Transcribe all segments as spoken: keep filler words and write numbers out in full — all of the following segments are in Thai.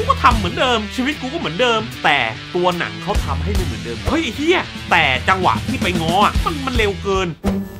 ก็ทำเหมือนเดิมชีวิตกูก็เหมือนเดิมแต่ตัวหนังเขาทำให้ไม่เหมือนเดิมเฮ้ยไอ้เหี้ยแต่จังหวะที่ไปง้อมันมันเร็วเกิน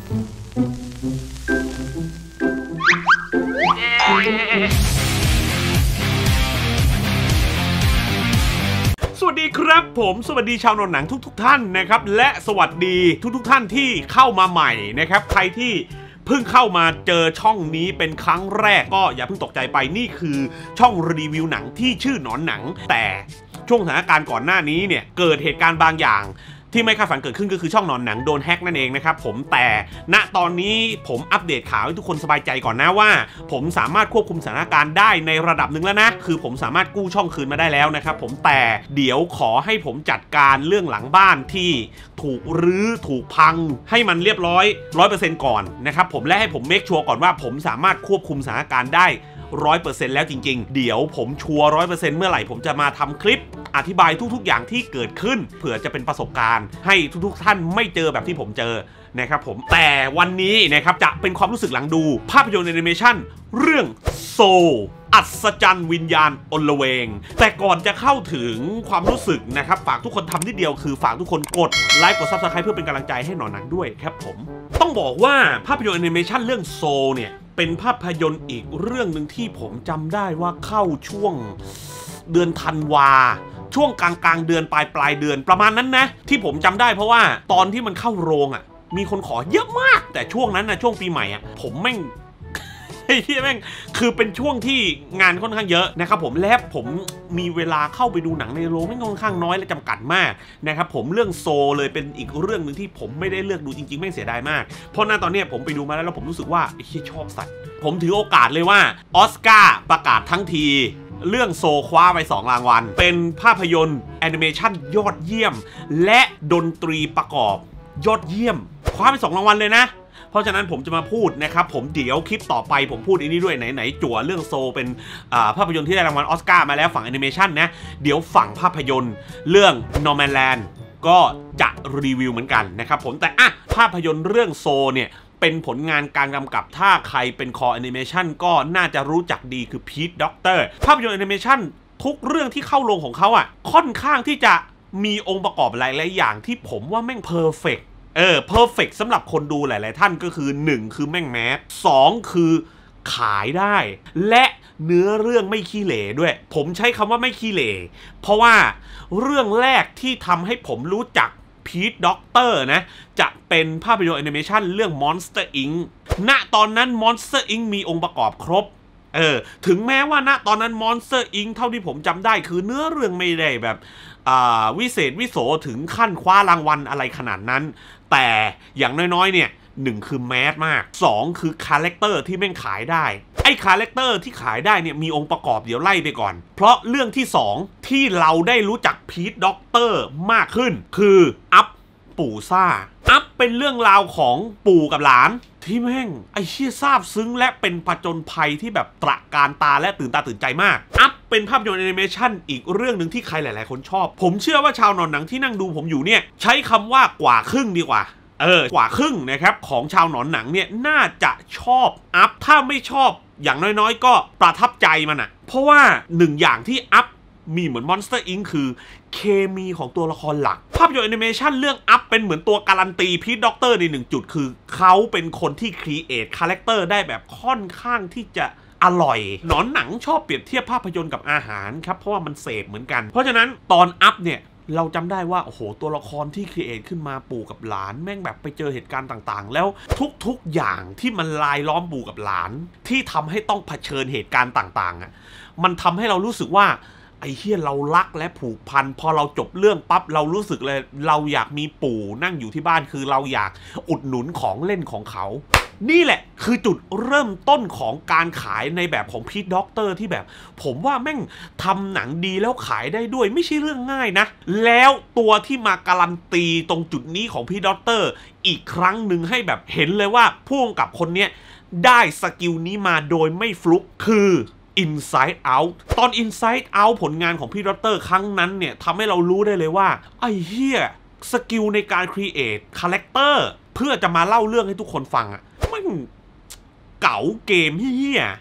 สวัสดีครับผมสวัสดีชาวหนอนหนังทุกๆ ท่านนะครับและสวัสดีทุกๆท่านที่เข้ามาใหม่นะครับใครที่เพิ่งเข้ามาเจอช่องนี้เป็นครั้งแรกก็อย่าเพิ่งตกใจไปนี่คือช่องรีวิวหนังที่ชื่อหนอนหนังแต่ช่วงสถานการณ์ก่อนหน้านี้เนี่ยเกิดเหตุการณ์บางอย่างที่ไม่คาดฝันเกิดขึ้นก็คือช่องหนอนหนังโดนแฮกนั่นเองนะครับผมแต่ณตอนนี้ผมอัปเดตข่าวให้ทุกคนสบายใจก่อนนะว่าผมสามารถควบคุมสถานการณ์ได้ในระดับหนึ่งแล้วนะคือผมสามารถกู้ช่องคืนมาได้แล้วนะครับผมแต่เดี๋ยวขอให้ผมจัดการเรื่องหลังบ้านที่ถูกรื้อถูกพังให้มันเรียบร้อย ร้อยเปอร์เซ็นต์ ก่อนนะครับผมและให้ผมเมคชัวร์ก่อนว่าผมสามารถควบคุมสถานการณ์ได้ร้อยเปอร์เซ็นต์แล้วจริงๆเดี๋ยวผมชัวร์ร้อยเปอร์เซ็นต์เมื่อไหร่ผมจะมาทำคลิปอธิบายทุกๆอย่างที่เกิดขึ้นเผื่อจะเป็นประสบการณ์ให้ทุกๆท่านไม่เจอแบบที่ผมเจอนะครับผมแต่วันนี้นะครับจะเป็นความรู้สึกหลังดูภาพยนตร์แอนิเมชันเรื่องโซอัศจรรย์วิญญาณอลเวงแต่ก่อนจะเข้าถึงความรู้สึกนะครับฝากทุกคนทำนิดเดียวคือฝากทุกคนกดไลค์กด ซับสไครบ์ เพื่อเป็นกำลังใจให้หนอนหนังด้วยครับผมต้องบอกว่าภาพยนตร์แอนิเมชันเรื่องโซเนี่ยเป็นภาพยนตร์อีกเรื่องหนึ่งที่ผมจำได้ว่าเข้าช่วงเดือนธันวาช่วงกลางกลางเดือนปลายปลายเดือนประมาณนั้นนะที่ผมจำได้เพราะว่าตอนที่มันเข้าโรงอ่ะมีคนขอเยอะมากแต่ช่วงนั้นนะช่วงปีใหม่อ่ะผมแม่งไอ้ที่แม่งคือเป็นช่วงที่งานค่อนข้างเยอะนะครับผมและผมมีเวลาเข้าไปดูหนังในโรงไม่ค่อนข้างน้อยและจำกัดมากนะครับผมเรื่องโซเลยเป็นอีกเรื่องหนึ่งที่ผมไม่ได้เลือกดูจริงๆไม่เสียดายมากเพราะณตอนนี้ผมไปดูมาแล้วแล้วผมรู้สึกว่าไอ้ที่ชอบสัตว์ผมถือโอกาสเลยว่าออสการ์ประกาศทั้งทีเรื่องโซคว้าไปสองรางวัลเป็นภาพยนตร์แอนิเมชันยอดเยี่ยมและดนตรีประกอบยอดเยี่ยมคว้าไปสองรางวัลเลยนะเพราะฉะนั้นผมจะมาพูดนะครับผมเดี๋ยวคลิปต่อไปผมพูดอันนี้ด้วยไหนๆจั่วเรื่องโซเป็นภาพยนตร์ที่ได้รางวัลออสการ์มาแล้วฝั่งแอนิเมชันนะเดี๋ยวฝั่งภาพยนตร์เรื่อง Nomadland ก็จะรีวิวเหมือนกันนะครับผมแต่อะภาพยนตร์เรื่องโซเนี่ยเป็นผลงานการกำกับถ้าใครเป็นคอแอนิเมชันก็น่าจะรู้จักดีคือพีทด็อกเตอร์ภาพยนตร์แอนิเมชันทุกเรื่องที่เข้าโรงของเขาอ่ะค่อนข้างที่จะมีองค์ประกอบหลายๆอย่างที่ผมว่าแม่งเพอร์เฟกต์เออเพอร์เฟกต์สำหรับคนดูหลายๆท่านก็คือหนึ่งคือแม่งแมสสองคือขายได้และเนื้อเรื่องไม่ขี้เหร่ด้วยผมใช้คำว่าไม่ขี้เหร่เพราะว่าเรื่องแรกที่ทำให้ผมรู้จักพีทด็อกเตอร์นะจะเป็นภาพยนตร์แอนิเมชันเรื่อง Monster อิงค์ ณ ตอนนั้น Monster อิงค์ มีองค์ประกอบครบเออถึงแม้ว่าณตอนนั้น Monster อิงค์ เท่าที่ผมจำได้คือเนื้อเรื่องไม่ได้แบบวิเศษวิโสถึงขั้นคว้ารางวัลอะไรขนาดนั้นแต่อย่างน้อยๆเนี่ยหนึ่งคือแมสมากสองคือคาแรคเตอร์ที่แม่งขายได้ไอ้คาแรคเตอร์ที่ขายได้เนี่ยมีองค์ประกอบเดี๋ยวไล่ไปก่อนเพราะเรื่องที่สองที่เราได้รู้จักพีทด็อกเตอร์มากขึ้นคืออัพปู่ซ่าอัพเป็นเรื่องราวของปู่กับหลานที่แม่งไอ้เชี่ยซาบซึ้งและเป็นผจญภัยที่แบบตระการตาและตื่นตาตื่นใจมากอัพเป็นภาพยนตร์แอนิเมชันอีกเรื่องหนึ่งที่ใครหลายๆคนชอบผมเชื่อว่าชาวหนอนหนังที่นั่งดูผมอยู่เนี่ยใช้คำว่ากว่าครึ่งดีกว่าเออกว่าครึ่งนะครับของชาวหนอนหนังเนี่ยน่าจะชอบอัพถ้าไม่ชอบอย่างน้อยๆก็ประทับใจมันอะเพราะว่าหนึ่งอย่างที่อัพมีเหมือน Monster อิงค์ คือเคมีของตัวละครหลักภาพยนตร์แอนิเมชันเรื่องอัพเป็นเหมือนตัวการันตีพีทด็อกเตอร์ในหนึ่งจุดคือเขาเป็นคนที่ครีเอทคาแรคเตอร์ได้แบบค่อนข้างที่จะอร่อยหนอนหนังชอบเปรียบเทียบภาพยนตร์กับอาหารครับเพราะว่ามันเสพเหมือนกันเพราะฉะนั้นตอนอัพเนี่ยเราจำได้ว่าโอ้โหตัวละครที่ครีเอทขึ้นมาปู่กับหลานแม่งแบบไปเจอเหตุการณ์ต่างๆแล้วทุกๆอย่างที่มันลายล้อมปู่กับหลานที่ทำให้ต้องเผชิญเหตุการณ์ต่างๆอ่ะมันทำให้เรารู้สึกว่าไอ้เหี้ยเรารักและผูกพันพอเราจบเรื่องปั๊บเรารู้สึกเลยเราอยากมีปู่นั่งอยู่ที่บ้านคือเราอยากอุดหนุนของเล่นของเขานี่แหละคือจุดเริ่มต้นของการขายในแบบของพีทด็อกเตอร์ที่แบบผมว่าแม่งทำหนังดีแล้วขายได้ด้วยไม่ใช่เรื่องง่ายนะแล้วตัวที่มาการันตีตรงจุดนี้ของพีทด็อกเตอร์อีกครั้งหนึ่งให้แบบเห็นเลยว่าผู้กำกับคนนี้ได้สกิลนี้มาโดยไม่ฟลุกคือ Inside Out ตอน Inside Out ผลงานของพีทด็อกเตอร์ครั้งนั้นเนี่ยทำให้เรารู้ได้เลยว่าไอ้เหี้ยสกิลในการครีเอทคาแรคเตอร์เพื่อจะมาเล่าเรื่องให้ทุกคนฟังอะมันเก๋าเกมเหี้ย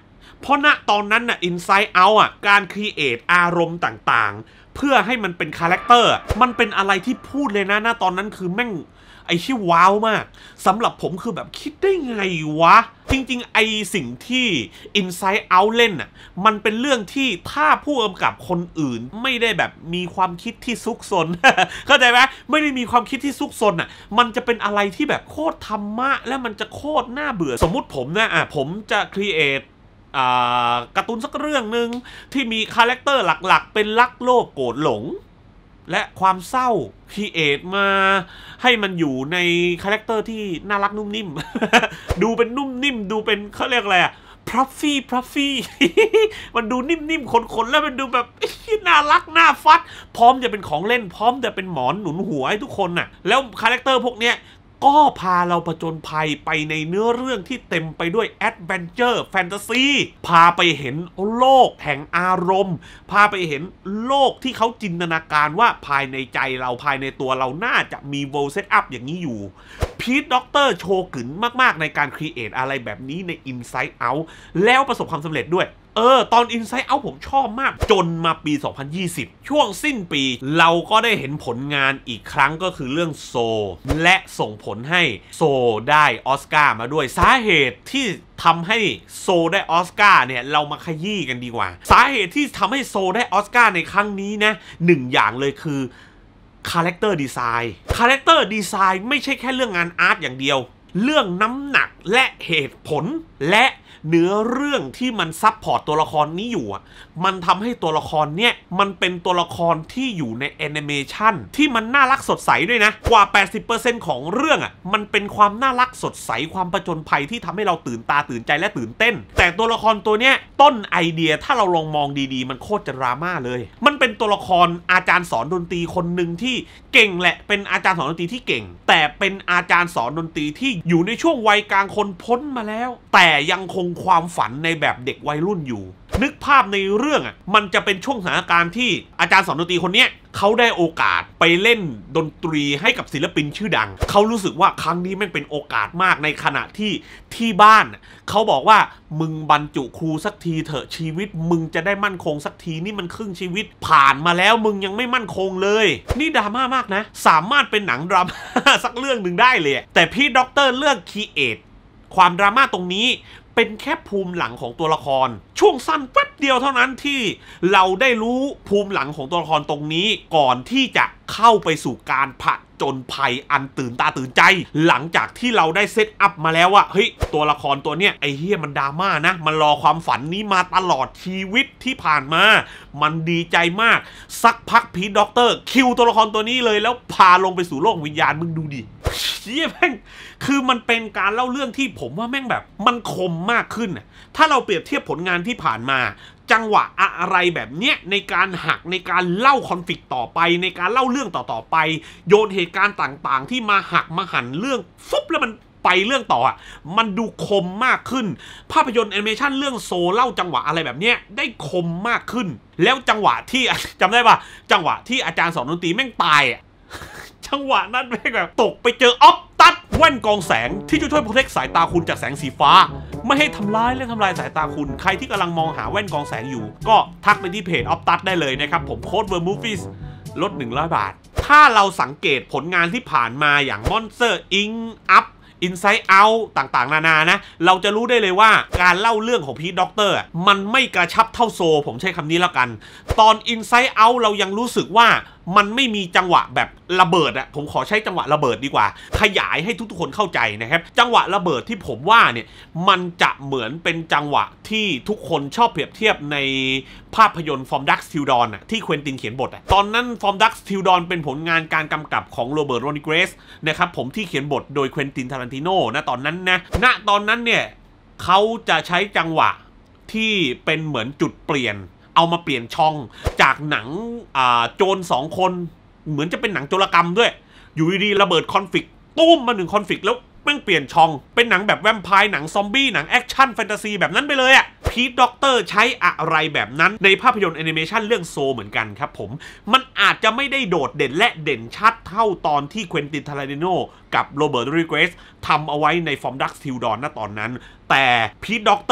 เพราะณตอนนั้นน่ะ Inside Out อ่ะการครีเอทอารมณ์ต่างๆเพื่อให้มันเป็นคาแรคเตอร์มันเป็นอะไรที่พูดเลยนะณตอนนั้นคือแม่งไอ้ที่ว้าวมากสำหรับผมคือแบบคิดได้ไงวะจริงๆไอสิ่งที่ Inside Out เล่นน่ะมันเป็นเรื่องที่ถ้าผู้กำกับคนอื่นไม่ได้แบบมีความคิดที่ซุกซน เข้าใจไหมไม่ได้มีความคิดที่ซุกซนอ่ะมันจะเป็นอะไรที่แบบโคตรธรรมะและมันจะโคตรน่าเบื่อสมมุติผมนะอ่ะผมจะครีเอทการ์ตูนสักเรื่องหนึ่งที่มีคาแรคเตอร์หลักๆเป็นรักโลภโกรธหลงและความเศร้าครีเอทมาให้มันอยู่ในคาแรคเตอร์ที่น่ารักนุ่มนิ่ม ดูเป็นนุ่มนิ่มดูเป็นเขาเรียกอะไรอะพรัฟฟี่พรัฟฟี่ มันดูนิ่มๆขนๆแล้วมันดูแบบน่ารักน่าฟัดพร้อมจะเป็นของเล่นพร้อมจะเป็นหมอนหนุนหัวให้ทุกคนน่ะแล้วคาแรคเตอร์พวกเนี้ยก็พาเราผจญภัยไปในเนื้อเรื่องที่เต็มไปด้วยแอดเวนเจอร์แฟนตาซีพาไปเห็นโลกแห่งอารมณ์พาไปเห็นโลกที่เขาจินตนาการว่าภายในใจเราภายในตัวเราน่าจะมีเวิลด์เซตอัพอย่างนี้อยู่พีทด็อกเตอร์โชว์กึ๋นมากๆในการครีเอทอะไรแบบนี้ใน Inside Out แล้วประสบความสำเร็จด้วยเออตอน Inside Out ผมชอบมากจนมาปี สองพันยี่สิบ ช่วงสิ้นปีเราก็ได้เห็นผลงานอีกครั้งก็คือเรื่องโซและส่งผลให้โซได้ออสการ์มาด้วยสาเหตุที่ทำให้โซได้ออสการ์เนี่ยเรามาขยี้กันดีกว่าสาเหตุที่ทำให้โซได้ออสการ์ในครั้งนี้นะหนึ่งอย่างเลยคือคาแรคเตอร์ดีไซน์คาแรคเตอร์ดีไซน์ไม่ใช่แค่เรื่องงานอาร์ตอย่างเดียวเรื่องน้ำหนักและเหตุผลและเนื้อเรื่องที่มันซับพอร์ตตัวละครนี้อยู่อ่ะมันทำให้ตัวละครเนี่ยมันเป็นตัวละครที่อยู่ในแอนิเมชันที่มันน่ารักสดใสด้วยนะกว่า แปดสิบเปอร์เซ็นต์ ของเรื่องอ่ะมันเป็นความน่ารักสดใสความผจญภัยที่ทำให้เราตื่นตาตื่นใจและตื่นเต้นแต่ตัวละครตัวเนี้ยต้นไอเดียถ้าเราลองมองดีๆมันโคตรจะดราม่าเลยมันเป็นตัวละครอาจารย์สอนดนตรีคนหนึ่งที่เก่งแหละเป็นอาจารย์สอนดนตรีที่เก่งแต่เป็นอาจารย์สอนดนตรีที่อยู่ในช่วงวัยกลางคนพ้นมาแล้วแต่ยังคงความฝันในแบบเด็กวัยรุ่นอยู่นึกภาพในเรื่องอ่ะมันจะเป็นช่วงสถานการณ์ที่อาจารย์สอนดนตรีคนเนี้ยเขาได้โอกาสไปเล่นดนตรีให้กับศิลปินชื่อดังเขารู้สึกว่าครั้งนี้แม่งเป็นโอกาสมากในขณะที่ที่บ้านเขาบอกว่ามึงบรรจุครูสักทีเถอะชีวิตมึงจะได้มั่นคงสักทีนี่มันครึ่งชีวิตผ่านมาแล้วมึงยังไม่มั่นคงเลยนี่ดราม่ามากนะสามารถเป็นหนังดราม่า สักเรื่องหนึ่งได้เลยแต่พี่ด็อกเตอร์เลือกครีเอทความดราม่าตรงนี้เป็นแค่ภูมิหลังของตัวละครช่วงสั้นแป๊บเดียวเท่านั้นที่เราได้รู้ภูมิหลังของตัวละครตรงนี้ก่อนที่จะเข้าไปสู่การผจญภัยอันตื่นตาตื่นใจหลังจากที่เราได้เซตอัพมาแล้วว่าเฮ้ยตัวละครตัวเนี้ยไอ้เฮียมันดราม่านะมันรอความฝันนี้มาตลอดชีวิตที่ผ่านมามันดีใจมากสักพักพีทด็อกเตอร์คิวตัวละครตัวนี้เลยแล้วพาลงไปสู่โลกวิญญาณมึงดูดิเฮียแม่งคือมันเป็นการเล่าเรื่องที่ผมว่าแม่งแบบมันคมมากขึ้นถ้าเราเปรียบเทียบผลงานที่ผ่านมาจังหวะอะไรแบบเนี้ยในการหักในการเล่าคอนฟลิกต์ต่อไปในการเล่าเรื่องต่อๆไปโยนเหตุการณ์ต่างๆที่มาหักมาหั่นเรื่องฟุบแล้วมันไปเรื่องต่ออ่ะมันดูคมมากขึ้นภาพยนตร์แอนิเมชันเรื่องโซเล่าจังหวะอะไรแบบเนี้ยได้คมมากขึ้นแล้วจังหวะที่จำได้ป่ะจังหวะที่อาจารย์สอนดนตรีแม่งตายอ่ะจังหวะนั้นแม่งแบบตกไปเจอออฟตัดแว่นกองแสงที่จะช่วยโปรเทคสายตาคุณจากแสงสีฟ้าไม่ให้ทำร้ายและทำลายสายตาคุณใครที่กำลังมองหาแว่นกองแสงอยู่ก็ทักไปที่เพจออฟตัดได้เลยนะครับผมโค้ด Vermovies ลดหนึ่งร้อยบาทถ้าเราสังเกตผลงานที่ผ่านมาอย่าง Monster อิง Up Inside Out ต่างๆนานานะเราจะรู้ได้เลยว่าการเล่าเรื่องของพีทด็อกเตอร์มันไม่กระชับเท่าโซผมใช้คำนี้แล้วกันตอน Inside Out เรายังรู้สึกว่ามันไม่มีจังหวะแบบระเบิดอะผมขอใช้จังหวะระเบิดดีกว่าขยายให้ทุกๆคนเข้าใจนะครับจังหวะระเบิดที่ผมว่าเนี่ยมันจะเหมือนเป็นจังหวะที่ทุกคนชอบเปรียบเทียบในภาพยนตร์ From Dusk Till Dawn ที่เควินตินเขียนบทตอนนั้น From Dusk Till Dawn เป็นผลงานการกำกับของโรเบิร์ต โรดริเกสนะครับผมที่เขียนบทโดยเควินติน ทารันติโนนะตอนนั้นนะณตอนนั้นเนี่ยเขาจะใช้จังหวะที่เป็นเหมือนจุดเปลี่ยนเอามาเปลี่ยนช่องจากหนังโจรสองคนเหมือนจะเป็นหนังโจรกรรมด้วยอยู่ดีๆระเบิดคอนฟลิกต์ตุ้มมาหนึ่งคอนฟลิกต์แล้วแม่งเปลี่ยนช่องเป็นหนังแบบแวมไพร์หนังซอมบี้หนังแอคชั่นแฟนตาซีแบบนั้นไปเลยอะพีทด็อกเตอร์ใช้อะไรแบบนั้นในภาพยนตร์แอนิเมชันเรื่องโซเหมือนกันครับผมมันอาจจะไม่ได้โดดเด่นและเด่นชัดเท่าตอนที่เควินติน ทารันติโนกับโรเบิร์ต โรดริเกสทำเอาไว้ใน From Dusk Till Dawn ณตอนนั้นแต่พีทด็อกเตอร์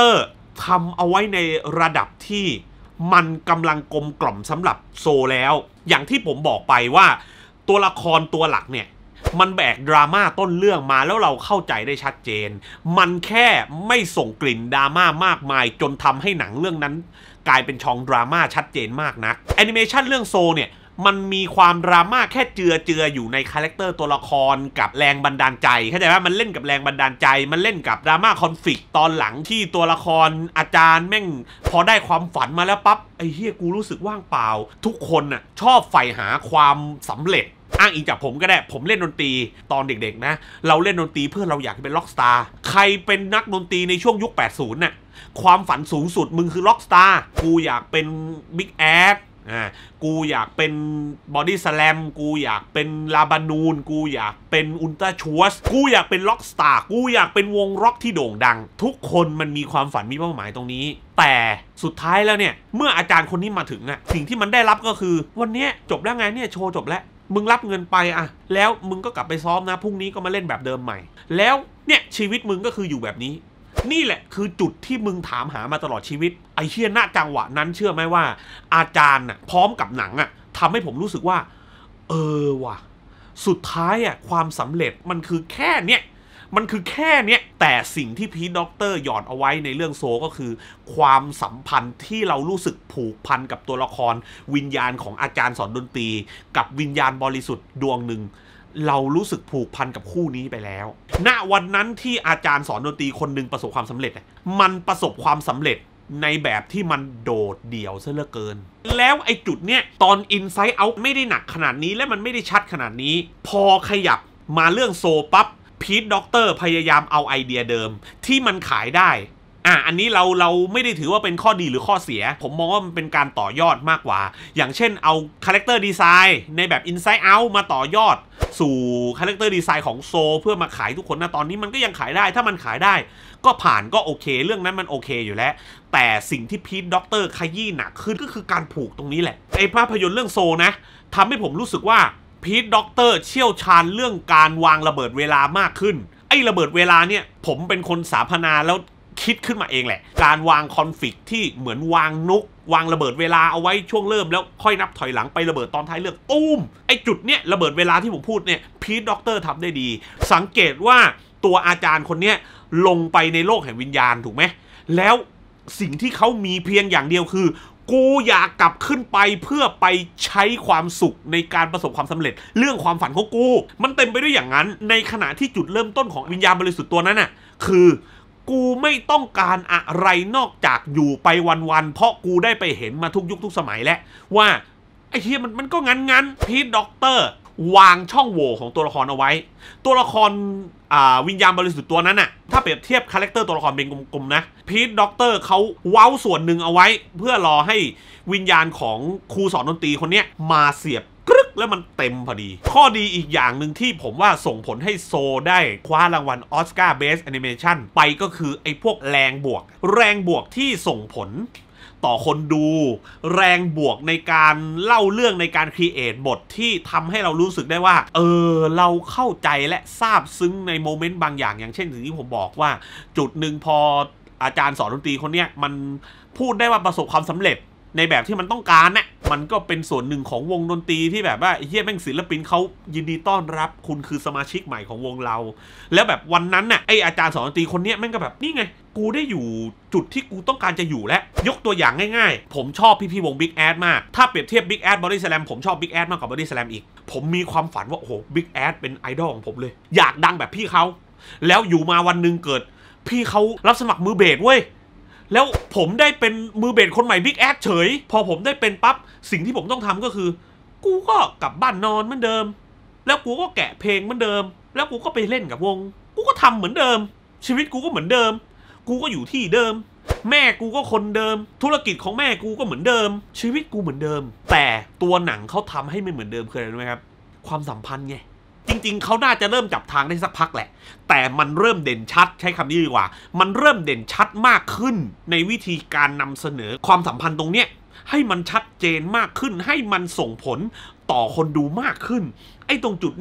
ทำเอาไว้ในระดับที่มันกำลังกลมกล่อมสำหรับโซแล้วอย่างที่ผมบอกไปว่าตัวละครตัวหลักเนี่ยมันแบกดราม่าต้นเรื่องมาแล้วเราเข้าใจได้ชัดเจนมันแค่ไม่ส่งกลิ่นดราม่ามากมายจนทำให้หนังเรื่องนั้นกลายเป็นช่องดราม่าชัดเจนมากนะแอนิเมชันเรื่องโซเนี่ยมันมีความดราม่าแค่เจือเจืออยู่ในคาแรคเตอร์ตัวละครกับแรงบันดาลใจเข้าใจว่ามันเล่นกับแรงบันดาลใจมันเล่นกับดราม่าคอนฟลิกต์ตอนหลังที่ตัวละครอาจารย์แม่งพอได้ความฝันมาแล้วปั๊บไอ้เฮียกูรู้สึกว่างเปล่าทุกคนน่ะชอบใฝ่หาความสำเร็จอ้างอิงจากผมก็ได้ผมเล่นดนตรีตอนเด็กๆนะเราเล่นดนตรีเพื่อเราอยากเป็นล็อกสตาร์ใครเป็นนักดนตรีในช่วงยุคแปดสิบน่ะความฝันสูงสุดมึงคือล็อกสตาร์กูอยากเป็นบิ๊กแอดอ่ากูอยากเป็นบอดี้สแลมกูอยากเป็นลาบานูนกูอยากเป็นอุลตร้าชัวสกูอยากเป็นล็อกสตาร์กูอยากเป็นวงร็อกที่โด่งดังทุกคนมันมีความฝันมีเป้าหมายตรงนี้แต่สุดท้ายแล้วเนี่ยเมื่ออาจารย์คนนี้มาถึงอะสิ่งที่มันได้รับก็คือวันนี้จบแล้วไงเนี่ยโชว์จบแล้วมึงรับเงินไปอะแล้วมึงก็กลับไปซ้อมนะพรุ่งนี้ก็มาเล่นแบบเดิมใหม่แล้วเนี่ยชีวิตมึงก็คืออยู่แบบนี้นี่แหละคือจุดที่มึงถามหามาตลอดชีวิตไอ้เชี่ยณจังหวะนั้นเชื่อไหมว่าอาจารย์น่ะพร้อมกับหนังอ่ะทำให้ผมรู้สึกว่าเออว่ะสุดท้ายอ่ะความสำเร็จมันคือแค่เนี้ยมันคือแค่เนี้ยแต่สิ่งที่พีทด็อกเตอร์หยอดเอาไว้ในเรื่องโซก็คือความสัมพันธ์ที่เรารู้สึกผูกพันกับตัวละครวิญญาณของอาจารย์สอนดนตรีกับวิญญาณบริสุทธิ์ดวงหนึ่งเรารู้สึกผูกพันกับคู่นี้ไปแล้วณวันนั้นที่อาจารย์สอนดนตรีคนหนึ่งประสบความสำเร็จมันประสบความสำเร็จในแบบที่มันโดดเดี่ยวซะเหลือเกินแล้วไอ้จุดเนี้ยตอน Inside Out ไม่ได้หนักขนาดนี้และมันไม่ได้ชัดขนาดนี้พอขยับมาเรื่องโซปั๊บพีทด็อกเตอร์พยายามเอาไอเดียเดิมที่มันขายได้อ่ะอันนี้เราเราไม่ได้ถือว่าเป็นข้อดีหรือข้อเสียผมมองว่ามันเป็นการต่อยอดมากกว่าอย่างเช่นเอาคาแรคเตอร์ดีไซน์ในแบบ Inside Out มาต่อยอดสู่คาแรคเตอร์ดีไซน์ของโซเพื่อมาขายทุกคนนะตอนนี้มันก็ยังขายได้ถ้ามันขายได้ก็ผ่านก็โอเคเรื่องนั้นมันโอเคอยู่แล้วแต่สิ่งที่พีทด็อกเตอร์ขยี้หนักขึ้นก็คือการผูกตรงนี้แหละไอ้ภาพยนตร์เรื่องโซนะทำให้ผมรู้สึกว่าพีทด็อกเตอร์เชี่ยวชาญเรื่องการวางระเบิดเวลามากขึ้นไอ้ระเบิดเวลาเนี่ยผมเป็นคนสาพนาแล้วคิดขึ้นมาเองแหละการวางคอนฟลิกต์ที่เหมือนวางนุกวางระเบิดเวลาเอาไว้ช่วงเริ่มแล้วค่อยนับถอยหลังไประเบิดตอนท้ายเรื่องตุ้มไอจุดเนี้ยระเบิดเวลาที่ผมพูดเนี่ยพีทด็อกเตอร์ทำได้ดีสังเกตว่าตัวอาจารย์คนเนี้ยลงไปในโลกแห่งวิญญาณถูกไหมแล้วสิ่งที่เขามีเพียงอย่างเดียวคือกูอยากกลับขึ้นไปเพื่อไปใช้ความสุขในการประสบความสำเร็จเรื่องความฝันของกูมันเต็มไปด้วยอย่างนั้นในขณะที่จุดเริ่มต้นของวิญญาณบริสุทธิ์ตัวนั้นน่ะคือกูไม่ต้องการอะไรนอกจากอยู่ไปวันๆเพราะกูได้ไปเห็นมาทุกยุคทุกสมัยแล้วว่าไอ้เฮียมันมันก็งั้นงั้นพีทด็อกเตอร์วางช่องโหว่ของตัวละครเอาไว้ตัวละครวิญญาณบริสุทธิ์ตัวนั้นน่ะถ้าเปรียบเทียบคาแรคเตอร์ตัวละครเป็นกลมๆนะพีทด็อกเตอร์เขาเว้าส่วนหนึ่งเอาไว้เพื่อรอให้วิญญาณของครูสอนดนตรีคนนี้มาเสียบกรึกแล้วมันเต็มพอดีข้อดีอีกอย่างหนึ่งที่ผมว่าส่งผลให้โซได้คว้ารางวัลออสการ์เบสแอนิเมชันไปก็คือไอ้พวกแรงบวกแรงบวกที่ส่งผลต่อคนดูแรงบวกในการเล่าเรื่องในการครีเอทบทที่ทำให้เรารู้สึกได้ว่าเออเราเข้าใจและซาบซึ้งในโมเมนต์บางอย่างอย่างเช่นสิ่งที่ผมบอกว่าจุดหนึ่งพออาจารย์สอนดนตรีคนเนี้ยมันพูดได้ว่าประสบความสำเร็จในแบบที่มันต้องการน่ะมันก็เป็นส่วนหนึ่งของวงดนตรีที่แบบว่าเฮียแม่งศิลปินเขายินดีต้อนรับคุณคือสมาชิกใหม่ของวงเราแล้วแบบวันนั้นน่ะไออาจารย์สอนดนตรีคนนี้แม่งก็แบบนี่ไงกูได้อยู่จุดที่กูต้องการจะอยู่แล้วยกตัวอย่างง่ายๆผมชอบพี่ๆวง Big Ass มากถ้าเปรียบเทียบ Big Ass Body Slam ผมชอบ Big Ass มากกว่า Body Slam อีกผมมีความฝันว่าโอ้โห Big Ass เป็นไอดอลของผมเลยอยากดังแบบพี่เขาแล้วอยู่มาวันนึงเกิดพี่เขารับสมัครมือเบสเว้ยแล้วผมได้เป็นมือเบสคนใหม่บิ๊กแอดเฉยพอผมได้เป็นปั๊บสิ่งที่ผมต้องทำก็คือกูก็กลับบ้านนอนเหมือนเดิมแล้วกูก็แกะเพลงเหมือนเดิมแล้วกูก็ไปเล่นกับวงกูก็ทำเหมือนเดิมชีวิตกูก็เหมือนเดิมกูก็อยู่ที่เดิมแม่กูก็คนเดิมธุรกิจของแม่กูก็เหมือนเดิมชีวิตกูเหมือนเดิมแต่ตัวหนังเขาทำให้ไม่เหมือนเดิมคืออะไรรู้ไหมครับความสัมพันธ์ไงจริงๆเขาน่าจะเริ่มจับทางได้สักพักแหละแต่มันเริ่มเด่นชัดใช้คำนี้ดีกว่ามันเริ่มเด่นชัดมากขึ้นในวิธีการนำเสนอความสัมพันธ์ตรงเนี้ยให้มันชัดเจนมากขึ้นให้มันส่งผลต่อคนดูมากขึ้นไอ้ตรงจุดเนี้ย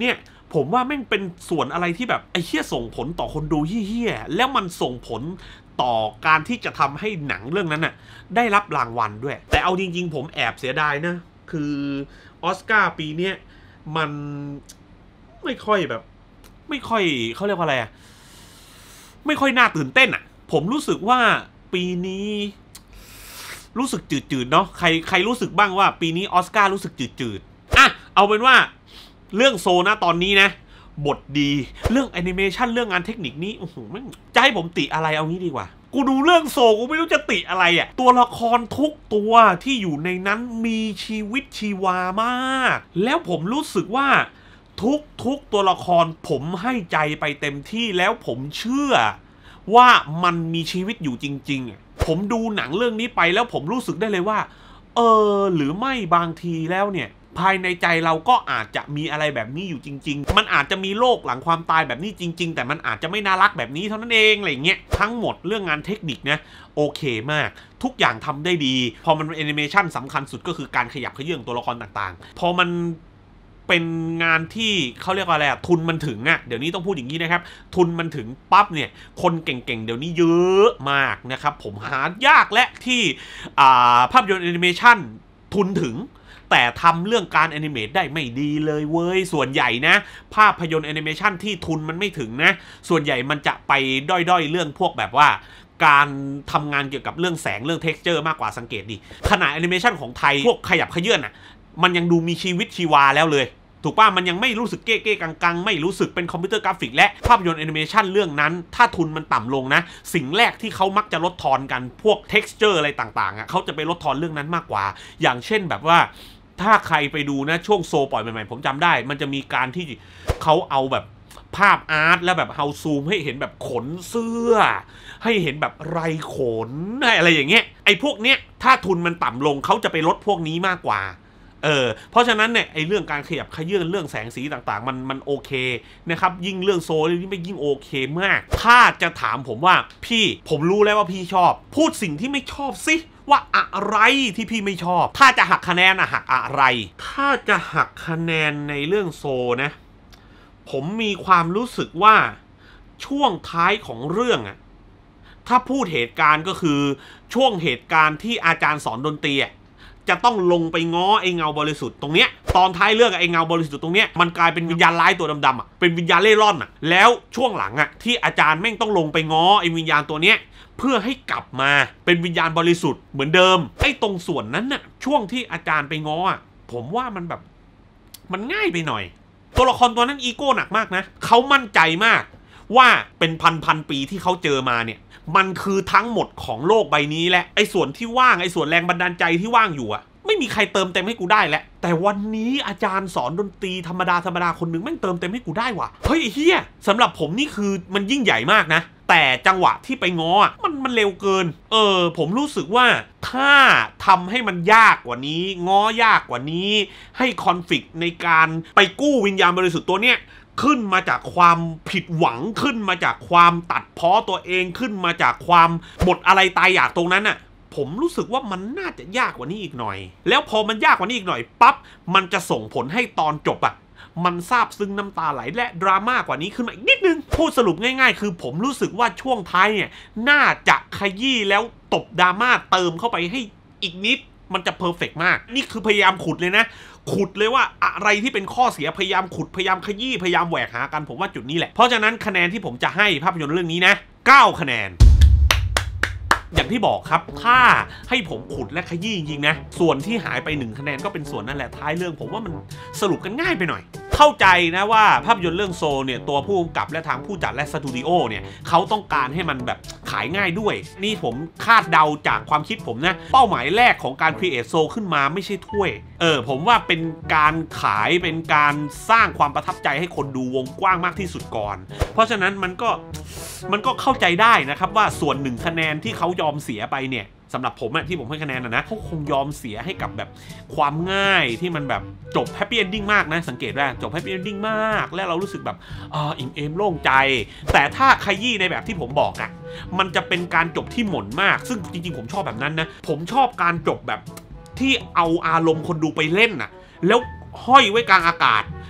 ผมว่าแม่งเป็นส่วนอะไรที่แบบไอ้เหี้ยส่งผลต่อคนดูเหี้ยๆแล้วมันส่งผลต่อการที่จะทำให้หนังเรื่องนั้นน่ะได้รับรางวัลด้วยแต่เอาจริงๆผมแอบเสียดายนะคือออสการ์ปีนี้มันไม่ค่อยแบบไม่ค่อยเขาเรียกว่าอะไรอะไม่ค่อยน่าตื่นเต้นอะผมรู้สึกว่าปีนี้รู้สึกจืดๆเนาะใครใครรู้สึกบ้างว่าปีนี้ออสการ์รู้สึกจืดๆอ่ะเอาเป็นว่าเรื่องโซนะตอนนี้นะบทดีเรื่องแอนิเมชันเรื่องงานเทคนิคนี้โอ้โหไม่จะให้ผมติอะไรเอางี้ดีกว่ากูดูเรื่องโซกูไม่รู้จะติอะไรอ่ะตัวละครทุกตัวที่อยู่ในนั้นมีชีวิตชีวามากแล้วผมรู้สึกว่าทุกทุกตัวละครผมให้ใจไปเต็มที่แล้วผมเชื่อว่ามันมีชีวิตอยู่จริงๆผมดูหนังเรื่องนี้ไปแล้วผมรู้สึกได้เลยว่าเออหรือไม่บางทีแล้วเนี่ยภายในใจเราก็อาจจะมีอะไรแบบนี้อยู่จริงๆมันอาจจะมีโลกหลังความตายแบบนี้จริงๆแต่มันอาจจะไม่น่ารักแบบนี้เท่านั้นเองอะไรเงี้ยทั้งหมดเรื่องงานเทคนิคนะโอเคมากทุกอย่างทำได้ดีพอมันเป็นแอนิเมชันสำคัญสุดก็คือการขยับเขยื้องตัวละครต่างๆพอมันเป็นงานที่เขาเรียกว่าอะไรอะทุนมันถึงอะเดี๋ยวนี้ต้องพูดอย่างนี้นะครับทุนมันถึงปั๊บเนี่ยคนเก่งๆเดี๋ยวนี้เยอะมากนะครับผมหายากและที่ภาพยนตร์แอนิเมชันทุนถึงแต่ทำเรื่องการแอนิเมตได้ไม่ดีเลยเว้ยส่วนใหญ่นะภาพยนตร์แอนิเมชันที่ทุนมันไม่ถึงนะส่วนใหญ่มันจะไปด้อยๆเรื่องพวกแบบว่าการทำงานเกี่ยวกับเรื่องแสงเรื่องเท็กซ์เจอร์มากกว่าสังเกตดิขนาดแอนิเมชันของไทยพวกขยับเขยื้อนอ่ะมันยังดูมีชีวิตชีวาแล้วเลยถูกป่ะมันยังไม่รู้สึกเก้ๆกังๆไม่รู้สึกเป็นคอมพิวเตอร์กราฟิกและภาพยนตร์แอนิเมชันเรื่องนั้นถ้าทุนมันต่ำลงนะสิ่งแรกที่เขามักจะลดทอนกันพวกเท็กซ์เจอร์อะไรต่างๆอ่ะเขาจะไปลดทอนเรื่องนั้นมากกว่าอย่างเช่นแบบว่าถ้าใครไปดูนะช่วงโซปล่อยใหม่ๆผมจำได้มันจะมีการที่เขาเอาแบบภาพอาร์ตแล้วแบบเฮาซูมให้เห็นแบบขนเสื้อให้เห็นแบบไรขนอะไรอย่างเงี้ยไอ้พวกเนี้ยถ้าทุนมันต่ำลงเขาจะไปลดพวกนี้มากกว่าเออเพราะฉะนั้นเนี่ยไอ้เรื่องการขยับขยื่นเรื่องแสงสีต่างๆมันมันโอเคนะครับยิ่งเรื่องโซลนี่ไม่ยิ่งโอเคมากถ้าจะถามผมว่าพี่ผมรู้แล้วว่าพี่ชอบพูดสิ่งที่ไม่ชอบสิว่าอะไรที่พี่ไม่ชอบถ้าจะหักคะแนนอะหักอะไรถ้าจะหักคะแนนในเรื่องโซนะผมมีความรู้สึกว่าช่วงท้ายของเรื่องอะถ้าพูดเหตุการณ์ก็คือช่วงเหตุการณ์ที่อาจารย์สอนดนตรีจะต้องลงไปง้อไอ้เงาบริสุทธิ์ตรงเนี้ยตอนท้ายเรื่องไอ้เงาบริสุทธิ์ตรงเนี้ยมันกลายเป็นวิญญาณร้ายตัวดำๆอ่ะเป็นวิญญาณเล่ร่อนอ่ะแล้วช่วงหลังอ่ะที่อาจารย์แม่งต้องลงไปง้อไอ้วิญญาณตัวเนี้ยเพื่อให้กลับมาเป็นวิญญาณบริสุทธิ์เหมือนเดิมไอ้ตรงส่วนนั้นน่ะช่วงที่อาจารย์ไปง้ออ่ะผมว่ามันแบบมันง่ายไปหน่อยตัวละครตัวนั้นอีโก้หนักมากนะเขามั่นใจมากว่าเป็นพันพันปีที่เขาเจอมาเนี่ยมันคือทั้งหมดของโลกใบนี้แหละไอ้ส่วนที่ว่างไอ้ส่วนแรงบันดาลใจที่ว่างอยู่อะไม่มีใครเติมเต็มให้กูได้แล้วแต่วันนี้อาจารย์สอนดนตรีธรรมดาธรรมดาคนหนึ่งแม่งเติมเต็มให้กูได้ว่ะเฮ้ยไอ้เฮียสำหรับผมนี่คือมันยิ่งใหญ่มากนะแต่จังหวะที่ไปง้อมันมันเร็วเกินเออผมรู้สึกว่าถ้าทำให้มันยากกว่านี้ง้อยากกว่านี้ให้คอนฟลิกต์ในการไปกู้วิญญาณบริสุทธิ์ตัวเนี้ยขึ้นมาจากความผิดหวังขึ้นมาจากความตัดพ้อตัวเองขึ้นมาจากความหมดอะไรตายอยากตรงนั้นน่ะผมรู้สึกว่ามันน่าจะยากกว่านี้อีกหน่อยแล้วพอมันยากกว่านี้อีกหน่อยปั๊บมันจะส่งผลให้ตอนจบอ่ะมันซาบซึ้งน้ำตาไหลและดราม่ากว่านี้ขึ้นมาอีกนิดนึงพูดสรุปง่ายๆคือผมรู้สึกว่าช่วงท้ายเนี่ยน่าจะขยี้แล้วตบดราม่าเติมเข้าไปให้อีกนิดมันจะเพอร์เฟกต์มากนี่คือพยายามขุดเลยนะขุดเลยว่าอะไรที่เป็นข้อเสียพยายามขุดพยายามขยี้พยายามแหวกหากันผมว่าจุดนี้แหละเพราะฉะนั้นคะแนนที่ผมจะให้ภาพยนตร์เรื่องนี้นะเก้าคะแนนอย่างที่บอกครับถ้าให้ผมขุดและขยี้จริงๆนะส่วนที่หายไปหนึ่งคะแนนก็เป็นส่วนนั่นแหละท้ายเรื่องผมว่ามันสรุปกันง่ายไปหน่อยเข้าใจนะว่าภาพยนตร์เรื่องโซเนี่ยตัวผู้กำกับและทางผู้จัดและสตูดิโอเนี่ยเขาต้องการให้มันแบบขายง่ายด้วยนี่ผมคาดเดาจากความคิดผมนะเป้าหมายแรกของการครีเอทโซขึ้นมาไม่ใช่ถ้วยเออผมว่าเป็นการขายเป็นการสร้างความประทับใจให้คนดูวงกว้างมากที่สุดก่อนเพราะฉะนั้นมันก็มันก็เข้าใจได้นะครับว่าส่วนหนึ่งคะแนนที่เขายอมเสียไปเนี่ยสำหรับผมอะที่ผมให้คะแนนนะนะเขาคงยอมเสียให้กับแบบความง่ายที่มันแบบจบแฮปปี้เอนดิ้งมากนะสังเกตว่าจบแฮปปี้เอนดิ้งมากและเรารู้สึกแบบอ่าอิ่มเอมโล่งใจแต่ถ้าขยี้ในแบบที่ผมบอกอะมันจะเป็นการจบที่หม่นมากซึ่งจริงๆผมชอบแบบนั้นนะผมชอบการจบแบบที่เอาอารมณ์คนดูไปเล่นน่ะแล้วห้อยไว้กลางอากาศ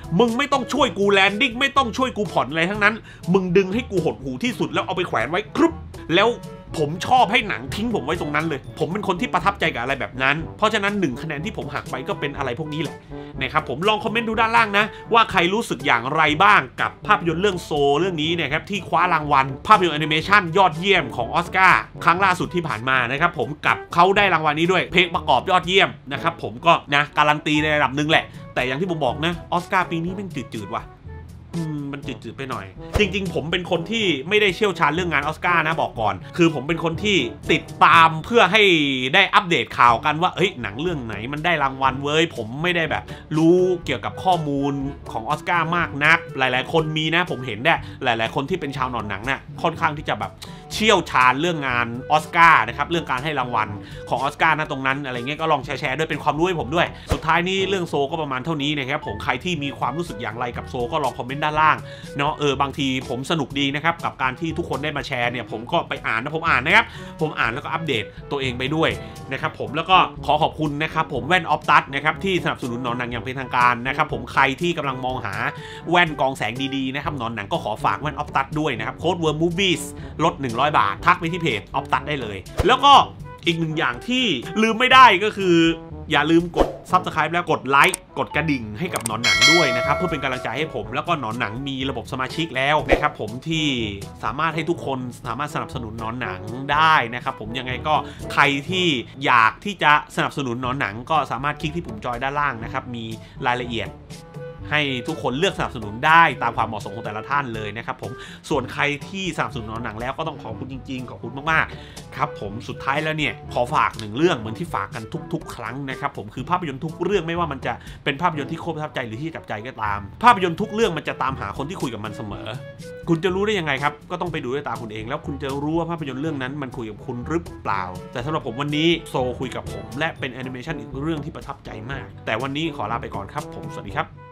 มึงไม่ต้องช่วยกูแลนดิ้งไม่ต้องช่วยกูผ่อนอะไรทั้งนั้นมึงดึงให้กูหดหูที่สุดแล้วเอาไปแขวนไว้กรุ๊ปแล้วผมชอบให้หนังทิ้งผมไว้ตรงนั้นเลยผมเป็นคนที่ประทับใจกับอะไรแบบนั้นเพราะฉะนั้นหนึ่งคะแนนที่ผมหักไปก็เป็นอะไรพวกนี้แหละนะครับผมลองคอมเมนต์ดูด้านล่างนะว่าใครรู้สึกอย่างไรบ้างกับภาพยนตร์เรื่องโซเรื่องนี้นะครับที่คว้ารางวัลภาพยนตร์แอนิเมชันยอดเยี่ยมของออสการ์ครั้งล่าสุดที่ผ่านมานะครับผมกับเขาได้รางวัลนี้ด้วยเพลงประกอบยอดเยี่ยมนะครับผมก็นะการันตีในระดับหนึ่งแหละแต่อย่างที่ผมบอกนะออสการ์ปีนี้มันจืดๆว่ะมันจืดๆไปหน่อยจริงๆผมเป็นคนที่ไม่ได้เชี่ยวชาญเรื่องงานออสการ์นะบอกก่อนคือผมเป็นคนที่ติดตามเพื่อให้ได้อัปเดตข่าวกันว่าเฮ้ยหนังเรื่องไหนมันได้รางวัลเว้ยผมไม่ได้แบบรู้เกี่ยวกับข้อมูลของออสการ์มากนักหลายๆคนมีนะผมเห็นได้หลายๆคนที่เป็นชาวหนอนหนังน่ะค่อนข้างที่จะแบบเชี่ยวชาญเรื่องงานออสการ์นะครับเรื่องการให้รางวัลของออสการ์นะตรงนั้นอะไรเงี้ยก็ลองแชร์ๆด้วยเป็นความรู้ให้ผมด้วยสุดท้ายนี้เรื่องโซก็ประมาณเท่านี้นะครับผมใครที่มีความรู้สึกอย่างไรกับโซก็ลองคอมเมนต์ด้านล่างเนาะเออบางทีผมสนุกดีนะครับกับการที่ทุกคนได้มาแชร์เนี่ยผมก็ไปอ่านนะผมอ่านนะครับผมอ่านแล้วก็อัปเดตตัวเองไปด้วยนะครับผมแล้วก็ขอขอบคุณนะครับผมแว่นออฟตัสนะครับที่สนับสนุนหนอนหนังอย่างเป็นทางการนะครับผมใครที่กำลังมองหาแว่นกองแสงดีๆนะครับหนอนหนังก็ขอฝากแว่นออฟตัสด้วยนะครับโค้ดเวิร์มมูฟวี่ลดหนึ่งร้อยบาททักไปที่เพจออฟตัสได้เลยแล้วก็อีกหนึ่งอย่างที่ลืมไม่ได้ก็คืออย่าลืมกด ซับสไครบ์ แล้วกดไลค์กดกระดิ่งให้กับหนอนหนังด้วยนะครับเพื่อเป็นกำลังใจให้ผมแล้วก็หนอนหนังมีระบบสมาชิกแล้วนะครับผมที่สามารถให้ทุกคนสามารถสนับสนุนหนอนหนังได้นะครับผมยังไงก็ใครที่อยากที่จะสนับสนุนหนอนหนังก็สามารถคลิกที่ปุ่มจอยด้านล่างนะครับมีรายละเอียดให้ทุกคนเลือกสนับสนุนได้ตามความเหมาะสมของแต่ละท่านเลยนะครับผมส่วนใครที่สนับสนุนหนอนหนังแล้วก็ต้องขอบคุณจริงๆขอบคุณมากๆครับผมสุดท้ายแล้วเนี่ยขอฝากหนึ่งเรื่องเหมือนที่ฝากกันทุกๆครั้งนะครับผมคือภาพยนตร์ทุกเรื่องไม่ว่ามันจะเป็นภาพยนตร์ที่โคตรประทับใจหรือที่จับใจก็ตามภาพยนตร์ทุกเรื่องมันจะตามหาคนที่คุยกับมันเสมอคุณจะรู้ได้ยังไงครับก็ต้องไปดูด้วยตาคุณเองแล้วคุณจะรู้ว่าภาพยนตร์เรื่องนั้นมันคุยกับคุณหรือเปล่าแต่สำหรับผมวันนี้โซคุยกับผมและเป็นแอนิเมชันอีกเรื่องที่ประทับใจมากแต่วันนี้ขอลาไปก่อนครับผมสวัสดีครับ